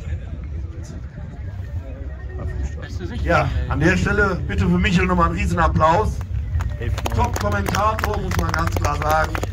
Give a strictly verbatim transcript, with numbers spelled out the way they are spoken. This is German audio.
Ja, an der Stelle bitte für Michel nochmal einen riesen Applaus. Top-Kommentator, muss man ganz klar sagen.